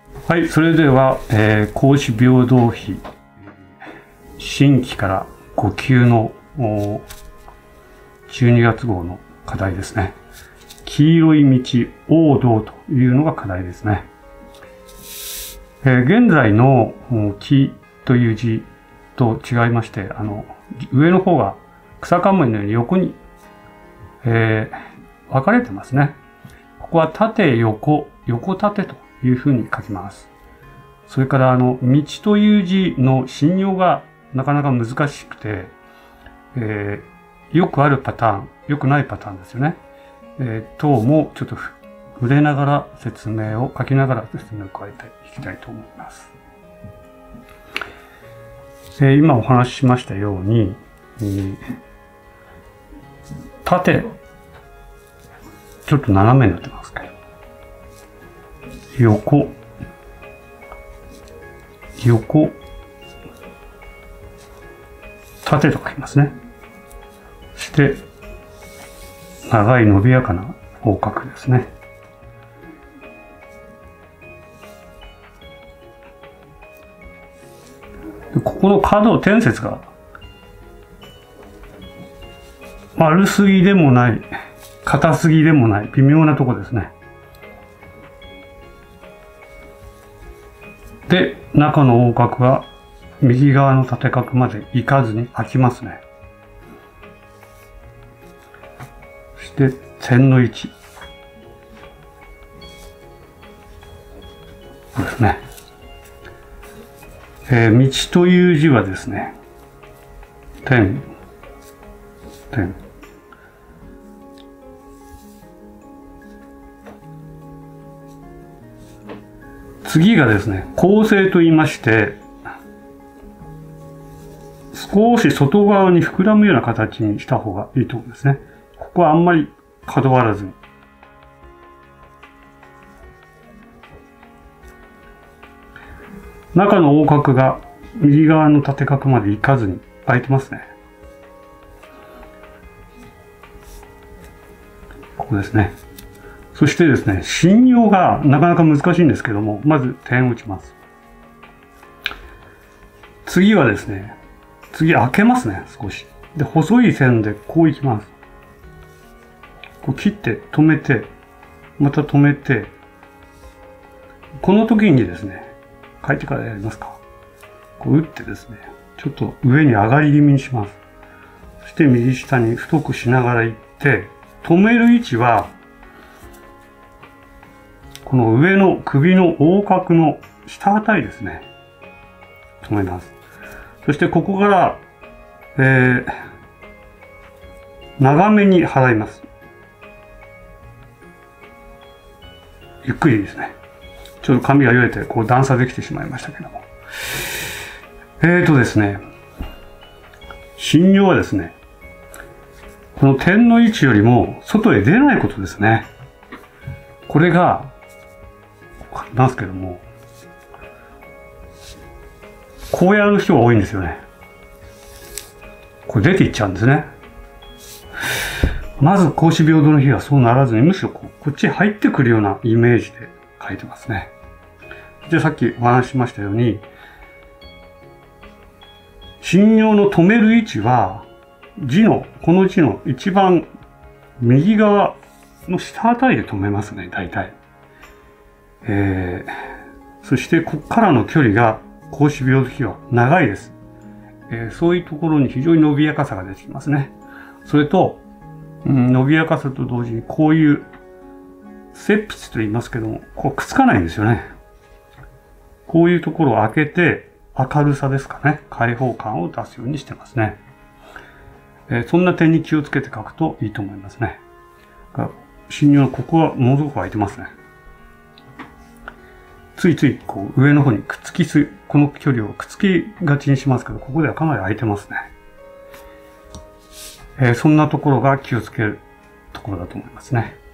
はい、それでは、孔子平等碑、新規から5級の12月号の課題ですね。黄色い道、王道というのが課題ですね。現在の木という字と違いまして、上の方が草冠のように横に、分かれてますね。ここは縦横、横縦というふうに書きます。それから道という字の信用がなかなか難しくて、よくあるパターン、よくないパターンですよね。等もちょっと触れながら説明を、書きながら説明を加えていきたいと思います。今お話ししましたように、縦、ちょっと斜めになってますけど、横、縦と書きますね。そして、長い伸びやかな横隔ですね。でここの角、点節が、丸すぎでもない、硬すぎでもない、微妙なとこですね。で、中の横隔は右側の縦角まで行かずに開きますね。そして線の位置。そうですね。道という字はですね、点。次がですね、構成と言いまして、少し外側に膨らむような形にした方がいいと思うんですね。ここはあんまり角張らずに。中の横隔が右側の縦角まで行かずに開いてますね。ここですね。そしてですね、信用がなかなか難しいんですけども、まず点を打ちます。次はですね、開けますね、少し。で、細い線でこういきます。こう切って止めて、また止めて、この時にですね、書いてからやりますか。こう打ってですね、ちょっと上に上がり気味にします。そして右下に太くしながらいって、止める位置は、この上の首の横隔の下あたりですね。止めます。そしてここから、長めに払います。ゆっくりですね。ちょっと紙が揺れて、こう段差できてしまいましたけども。ですね、信用はですね、この点の位置よりも外へ出ないことですね。これが、わかりますけども、こうやる人が多いんですよね。これ出ていっちゃうんですね。まず孔子平等の日はそうならずに、むしろこっちへ入ってくるようなイメージで書いてますね。で、さっきお話ししましたように、信用の止める位置は、この字の一番右側の下あたりで止めますね、大体。そしてここからの距離が孔子平等比は長いです。そういうところに非常に伸びやかさが出てきますね。それと、伸びやかさと同時にこういう接筆と言いますけども、こうくっつかないんですよね。こういうところを開けて明るさですかね、開放感を出すようにしてますね。そんな点に気をつけて書くといいと思いますね。信用のここはものすごく開いてますね。ついついこう上の方にこの距離をくっつきがちにしますけど、ここではかなり開いてますね。そんなところが気をつけるところだと思いますね。